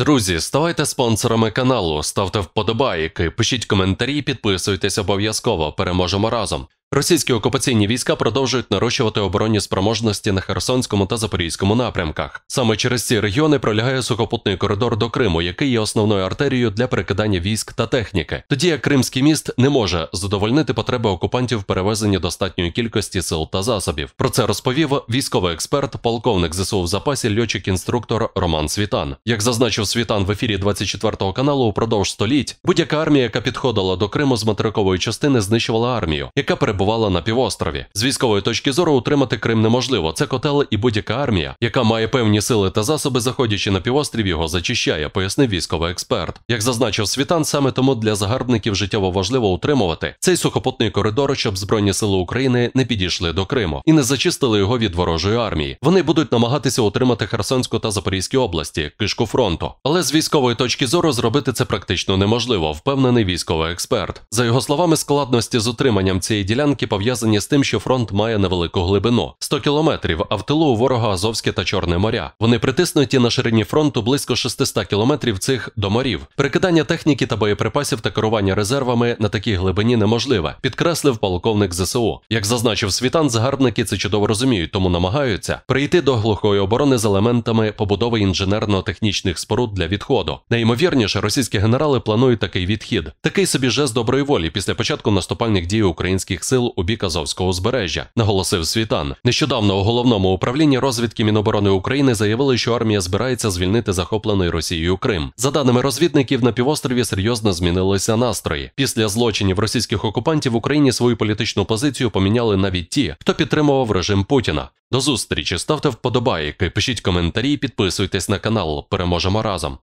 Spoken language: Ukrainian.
Друзі, ставайте спонсорами каналу, ставте вподобайки, пишіть коментарі, підписуйтесь обов'язково, переможемо разом. Російські окупаційні війська продовжують нарощувати оборонні спроможності на Херсонському та Запорізькому напрямках. Саме через ці регіони пролягає сухопутний коридор до Криму, який є основною артерією для перекидання військ та техніки. Тоді як Кримський міст не може задовольнити потреби окупантів в перевезенні достатньої кількості сил та засобів. Про це розповів військовий експерт, полковник ЗСУ в запасі, льотчик-інструктор Роман Світан. Як зазначив Світан в ефірі 24 каналу, упродовж століть будь-яка армія, яка підходила до Криму з материкової частини, знищувала армію, яка перебувала на півострові. З військової точки зору утримати Крим неможливо. Це котел, і будь-яка армія, яка має певні сили та засоби, заходячи на півострів, його зачищає, пояснив військовий експерт. Як зазначив Світан, саме тому для загарбників життєво важливо утримувати цей сухопутний коридор, щоб Збройні сили України не підійшли до Криму і не зачистили його від ворожої армії. Вони будуть намагатися утримати Херсонську та Запорізькі області, кишку фронту. Але з військової точки зору зробити це практично неможливо, впевнений військовий експерт. За його словами, складності з утриманням цієї ділянки пов'язані з тим, що фронт має невелику глибину – 100 кілометрів, а в тилу у ворога Азовське та Чорне моря. Вони притиснуті на ширині фронту близько 600 кілометрів цих до морів. Перекидання техніки та боєприпасів та керування резервами на такій глибині неможливе, підкреслив полковник ЗСУ. Як зазначив Світан, загарбники це чудово розуміють, тому намагаються прийти до глухої оборони з елементами побудови інженерно-технічних споруд для відходу. Найімовірніше, російські генерали планують такий відхід. Такий собі жест доброї волі після початку наступальних дій українських сил у бік Азовського узбережжя, наголосив Світан. Нещодавно у Головному управлінні розвідки Міноборони України заявили, що армія збирається звільнити захоплений Росією Крим. За даними розвідників, на півострові серйозно змінилися настрої. Після злочинів російських окупантів в Україні свою політичну позицію поміняли навіть ті, хто підтримував режим Путіна. До зустрічі, ставте вподобайки, пишіть коментарі, підписуйтесь на канал. Переможемо разом.